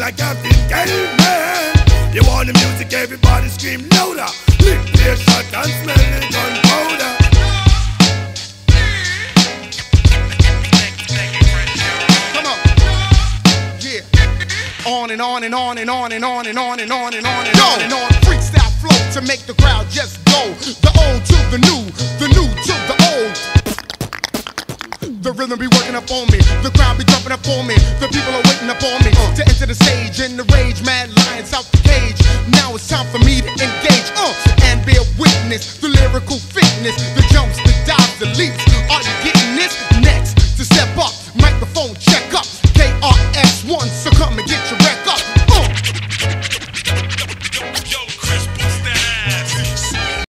like Captain Caveman. You want the music, everybody scream louder. Lick their shot and smell the gunpowder. Come on. Yeah. On and on and on and on and on and on and on and on and on and on. Freestyle flow to make the crowd just go. The old to the new to the old. The rhythm be working up on me, the crowd be jumping up on me, the people are waiting up on me to enter the stage in the rage, mad lions out